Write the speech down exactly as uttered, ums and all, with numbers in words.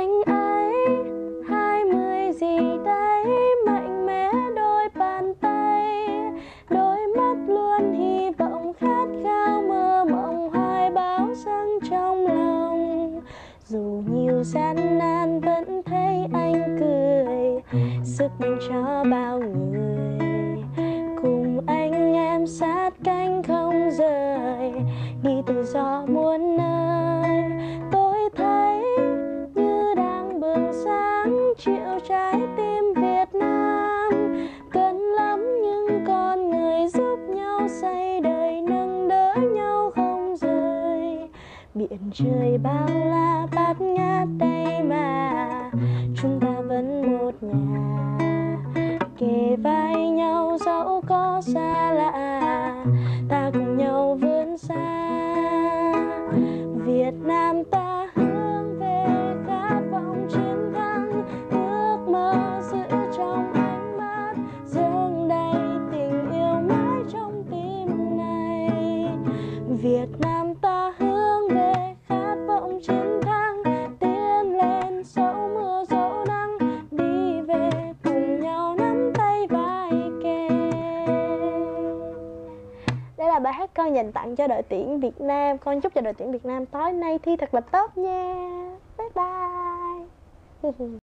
anh ấy hai mươi gì đấy, mạnh mẽ đôi bàn tay, đôi mắt luôn hy vọng khát khao, mơ mộng hoài bão dâng trong lòng. Dù nhiều gian nan vẫn thấy anh cười, sức mạnh cho bao người. Cùng anh em sát cánh không rời, đi tự do muôn nơi. Tôi thấy như đang bừng sáng triệu trái tim Việt Nam. Cần lắm những con người giúp nhau xây đời, nâng đỡ nhau không rời. Biển trời bao la bát ngát đây mà chúng ta vẫn một nhà, kề vai nhau dẫu có xa lạ, ta cùng nhau vươn xa. Việt Nam ta hướng về khát vọng chiến thắng, ước mơ giữ trong ánh mắt, dâng đầy tình yêu mãi trong tim này. Việt Nam ta hướng về khát vọng chiến thắng, tiến lên dẫu mưa dẫu nắng, đi về cùng nhau nắm tay vai kề. Đây là bài hát con dành tặng cho đội tuyển Việt Nam. Con chúc cho đội tuyển Việt Nam tối nay thi thật là tốt nha. Bye bye.